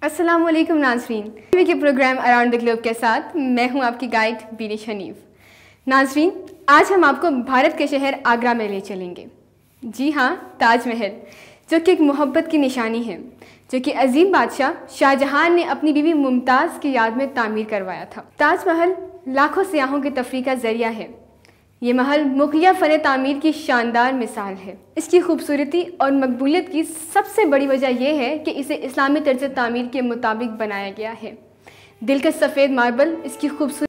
अस्सलाम वालेकुम नाज़रीन, टीवी के प्रोग्राम अराउंड द ग्लोब के साथ मैं हूं आपकी गाइड बीनिश हनीफ। नाज़रीन, आज हम आपको भारत के शहर आगरा में ले चलेंगे। जी हाँ, ताजमहल, जो कि एक मोहब्बत की निशानी है, जो कि अजीम बादशाह शाहजहां ने अपनी बीवी मुमताज़ की याद में तामीर करवाया था। ताजमहल लाखों सियाहों की तफरीह का जरिया है। ये महल मुग़लिया फ़न तामीर की शानदार मिसाल है। इसकी खूबसूरती और मकबूलियत की सबसे बड़ी वजह यह है कि इसे इस्लामी तर्ज तामीर के मुताबिक बनाया गया है। दिलकश सफ़ेद मार्बल इसकी खूबसूरती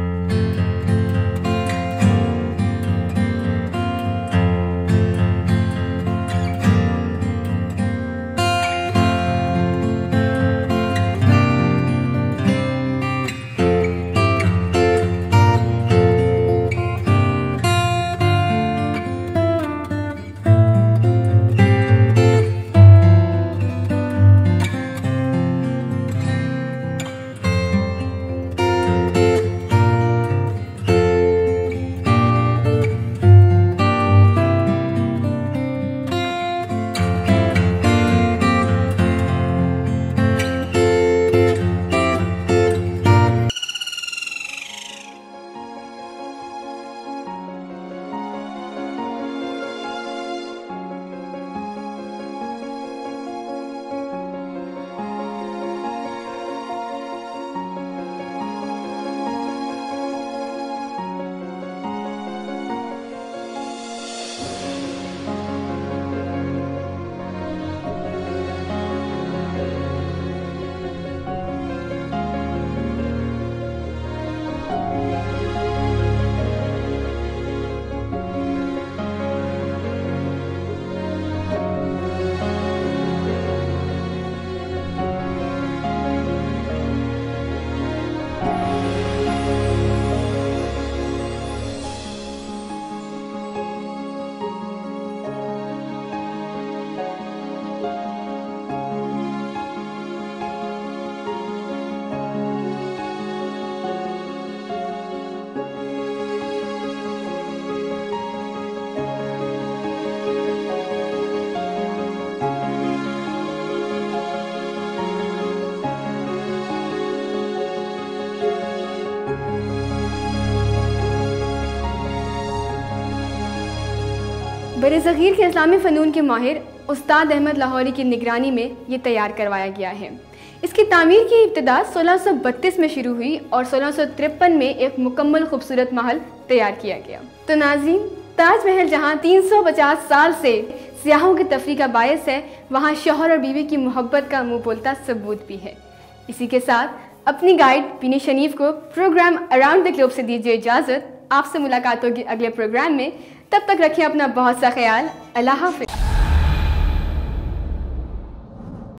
बरसग़ीर के इस्लामी फ़नून के माहिर उस्ताद अहमद लाहौरी की निगरानी में ये तैयार करवाया गया है। इसकी तामीर की इब्तिदा 1632 में शुरू हुई और 1653 में एक मुकम्मल खूबसूरत महल तैयार किया गया। तो नाज़रीन, ताजमहल जहाँ 350 साल से सियाहों की तफरीह का बायस है, वहाँ शौहर और बीवी की मोहब्बत का मुँह बोलता सबूत भी है। इसी के साथ अपनी गाइड बीनिश हनीफ को प्रोग्राम अराउंड द ग्लोब से दीजिए इजाज़त। आपसे मुलाकात होगी अगले प्रोग्राम में। तब तक रखें अपना बहुत सा ख्याल। अल्लाह हाफ़िज़।